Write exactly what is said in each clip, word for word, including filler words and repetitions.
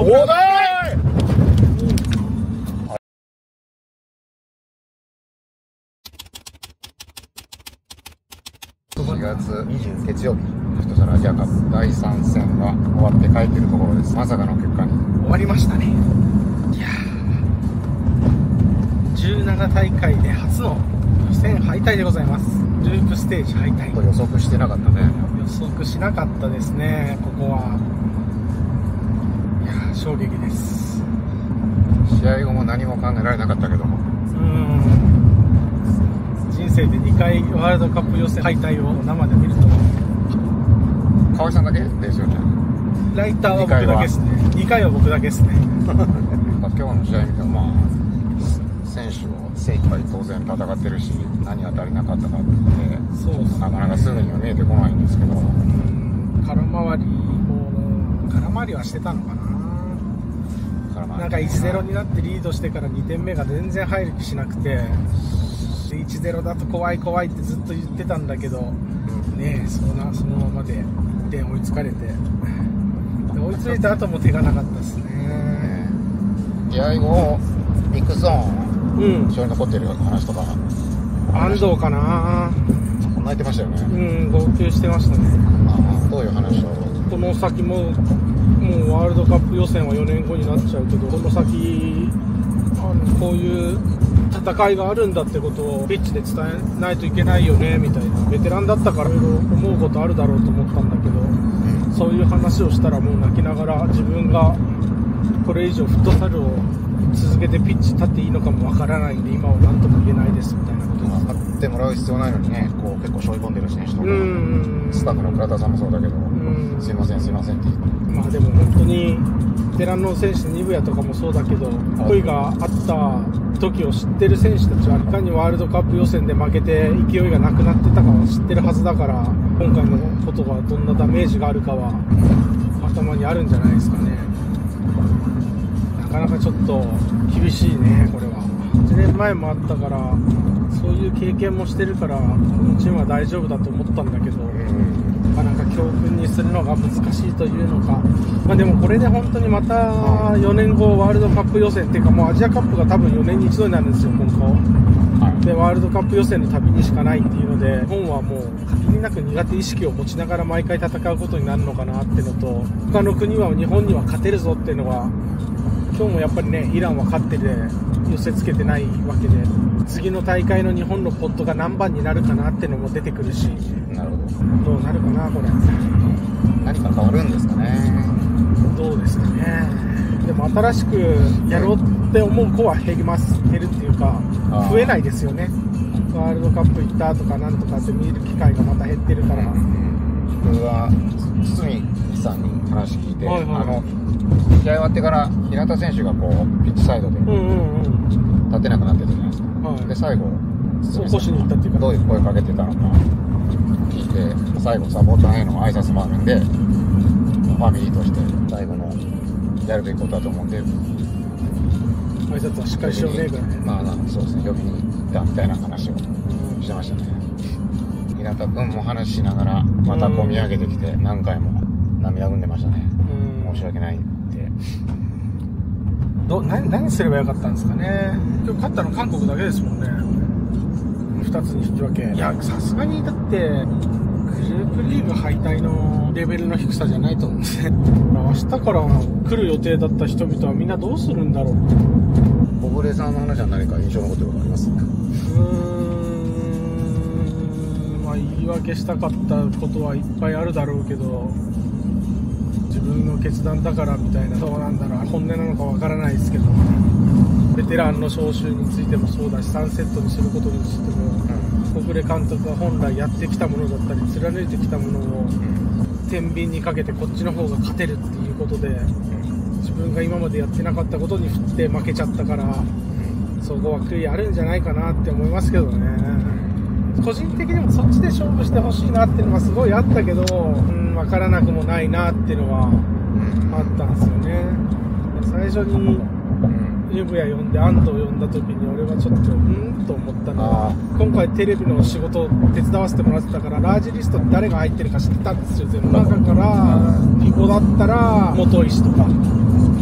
おーだーい。しがつにじゅう月曜日、フットサルアジアカップだいさん戦が終わって帰ってるところです。まさかの結果に終わりましたね。いやー、じゅうなな大会で初の予選敗退でございます。ループステージ敗退。 予測してなかったね。 予測しなかったですね、ここは。いやー、衝撃です。 試合後も何も考えられなかったけども、 うーん、人生でにかいワールドカップ予選敗退を生で見ると。 河合さんだけですよね。 ライターは僕だけですね。にかいは僕だけですね。 今日の試合見ても、まあ選手を精一杯当然戦ってるし、何が足りなかったかってそうですね、 なかなかすぐには見えてこないんですけど、 うん、空回りも空回りはしてたのかな。なんか いちたいゼロ になってリードしてからにてんめが全然入る気しなくて、いちたいゼロ だと怖い怖いってずっと言ってたんだけど、うん、ねえ、そのそのままでいってん追いつかれて、で追いついた後も手がなかったですね。 試合後ビッグゾーン、うん、印象に残ってる話とか、 安藤かな、 泣いてましたよね。 うん、号泣してましたね。 ああ、どういう話を。 この先ももうワールドカップ予選はよねんごになっちゃうけど、この先あのこういう戦いがあるんだってことをピッチで伝えないといけないよねみたいな。ベテランだったからいろいろ思うことあるだろうと思ったんだけど、うん、そういう話をしたらもう泣きながら、自分がこれ以上フットサルを続けてピッチ立っていいのかもわからないんで今は何とも言えないですみたいなことを。 勝ってもらう必要ないのにね、こう結構背負い込んでる選手とか、スタッフの倉田さんもそうだけど、すいませんすいませんって言って、 まあでも本当にベテランの選手、ニブヤとかもそうだけど、恋があった時を知ってる選手たちはいかにワールドカップ予選で負けて勢いがなくなってたかは知ってるはずだから、今回のことがどんなダメージがあるかは頭にあるんじゃないですかね。なかなかちょっと厳しいね、これは。いちねんまえもあったから、そういう経験もしてるから、このチームは大丈夫だと思ったんだけど、なかなか教訓にするのが難しいというのか、まあ、でもこれで本当にまたよねんごワールドカップ予選っていうか、もうアジアカップが多分よねんに一度になるんですよ、今後。でワールドカップ予選の旅にしかないっていうので、日本はもう限りなく苦手意識を持ちながら毎回戦うことになるのかなっていうのと、他の国は日本には勝てるぞっていうのは、今日もやっぱりね、イランは勝ってて寄せつけてないわけで、次の大会の日本のポットが何番になるかなっていうのも出てくるし、 なるほどどうなるかな、これ。 何か変わるんですかね。 どうですかね。でも新しくやろうって思う子は減ります。減るっていうか、増えないですよね。ワールドカップ行ったとかなんとかって見る機会がまた減ってるから。 僕は堤さんに話聞いて、はいはい、あの試合終わってから平田選手がこうピッチサイドで立てなくなってたじゃないですか、はい、で最後起こしに行ったっていうか、 どういう声かけてたのか聞いて、最後サポーターへの挨拶もあるんで、ファミリーとして最後のやるべきことだと思うんで、 挨拶はしっかりしようねぐらい。 まあそうですね、呼びに行ったみたいな話をしてましたね。平田君も話しながらまたこみ上げてきて、何回も涙ぐんでましたね。申し訳ないって。 ど何何すればよかったんですかね。今日勝ったの韓国だけですもんね。ふたつに引き分け。いや、さすがにだってグループリーグ敗退のレベルの低さじゃないと思うんですね。明日から来る予定だった人々はみんなどうするんだろう。 小暮さんの話は何か印象に残ってることあります？うーん、まあ言い訳したかったことはいっぱいあるだろうけど、自分の決断だからみたいな、どうなんだろう、本音なのかわからないですけど、ベテランの招集についてもそうだし、さんセットにすることについても、小暮監督が本来やってきたものだったり貫いてきたものを天秤にかけてこっちの方が勝てるっていうことで、自分が今までやってなかったことに振って負けちゃったから、そこは悔いあるんじゃないかなって思いますけどね。個人的にもそっちで勝負してほしいなっていうのがすごいあったけど、うん、分からなくもないなっていうのはあったんですよね。最初にユブヤ呼んで安藤呼んだ時に俺はちょっとうんと思ったのは、今回テレビの仕事を手伝わせてもらってたから、ラージリストって誰が入ってるか知ってたんですよ。全部中からピコだったら元石とか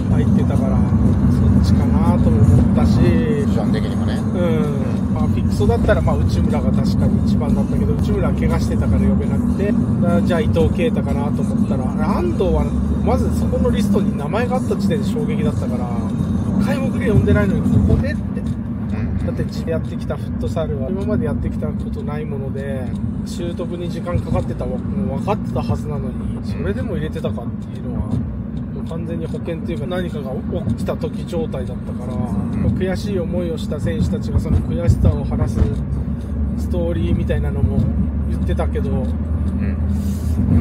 入ってたから、そっちかなとも思ったし、 ポジション的にもね。 うん、まあ、フィクソだったらまあ内村が確かに一番だったけど、内村は怪我してたから呼べなくて、だじゃあ伊藤圭太かなと思ったら、安藤はまずそこのリストに名前があった時点で衝撃だったから、開幕で呼んでないのにここでって。だってやってきたフットサルは今までやってきたことないもので、習得に時間かかってたのも分かってたはずなのに、それでも入れてたかっていうのは、もう完全に保険というか何かが起きた時状態だったから、悔しい思いをした選手たちがその悔しさを晴らすストーリーみたいなのも言ってたけど、うん、うん、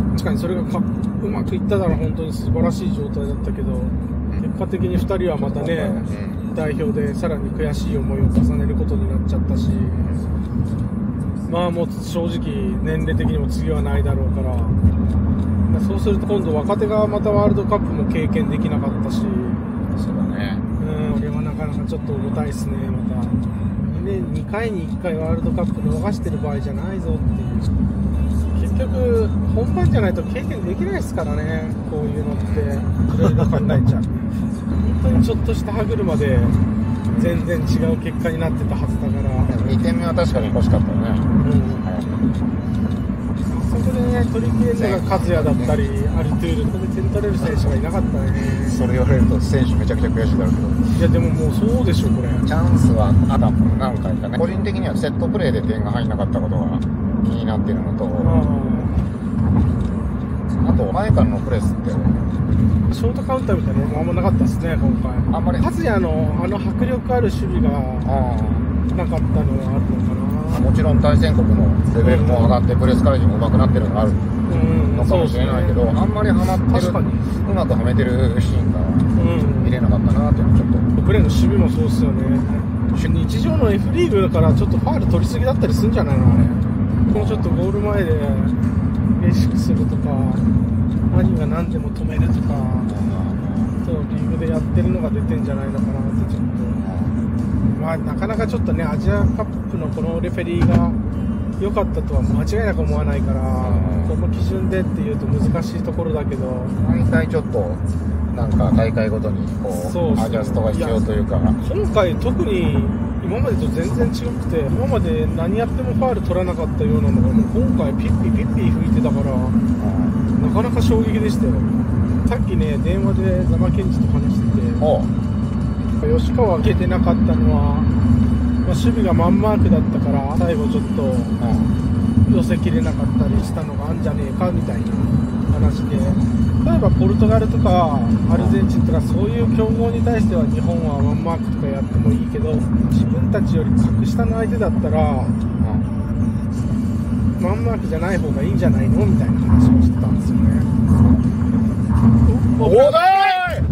確かにそれがかうまくいったなら本当に素晴らしい状態だったけど、結果的にふたりはまたね、代表でさらに悔しい思いを重ねることになっちゃったし、まあもう正直年齢的にも次はないだろうから、そうすると今度若手がまたワールドカップも経験できなかったし、 そうだね、 うん、これはなかなかちょっと重たいですね。またにねんにかいにいっかいワールドカップ逃してる場合じゃないぞっていう。結局本番じゃないと経験できないですからね、こういうのっていろいろ考えちゃう。本当にちょっとした歯車で全然違う結果になってたはずだから。 にてんめは確かに欲しかったよね、うん、はい、 そこでね、取り切れるのが和也だったり、アルトゥール、そこで点取れる選手がいなかったね。 それ言われると選手めちゃくちゃ悔しいだろうけど、 いやでももうそうでしょ、これチャンスはあったもん、何回かね。個人的にはセットプレーで点が入んなかったことが気になってるのと、あと前からのプレスってショートカウンターみたいなのもあんまなかったですね、今回。 あんまり和也のあの迫力ある守備がなかったのはあるのかな。 もちろん対戦国のレベルも上がってプレス回避も上手くなってるのがあるのかもしれないけど、うん、ね、あんまりハマってる、うまくはめてるシーンが見れなかったなっていうのはちょっと、 プレーの守備もそうですよね。日常の F リーグだからちょっとファール取りすぎだったりするんじゃないの、あれ。もうちょっとゴール前で意識するとか、何が何でも止めるとか、そうリーグでやってるのが出てんじゃないのかなってちょっと、まあなかなかちょっとね、アジアカップのこのレフェリーが良かったとは間違いなく思わないから、この基準でっていうと難しいところだけど、 毎回ちょっとなんか大会ごとにこうそうそうアジャストが必要というか、 今回特に今までと全然違くて、今まで何やってもファール取らなかったようなのが、もう今回ピッピピッピ吹いてたから、うん、なかなか衝撃でしたよ。さっきね、電話でザマケンジと話してて、吉川受けてなかったのは、まあ、守備がマンマークだったから最後ちょっと寄せきれなかったりしたのがあんじゃねえかみたいな話で、例えばポルトガルとかアルゼンチンとかそういう強豪に対しては日本はマンマークとかやってもいいけど、自分たちより格下の相手だったら、うん、マンマークじゃない方がいいんじゃないのみたいな話をしてたんですよね。 おーだーい、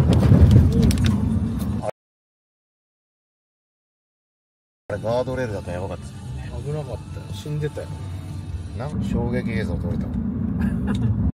あれガードレールだったらやばかったですね。 危なかったよ、死んでたよ。 なんか衝撃映像撮れたの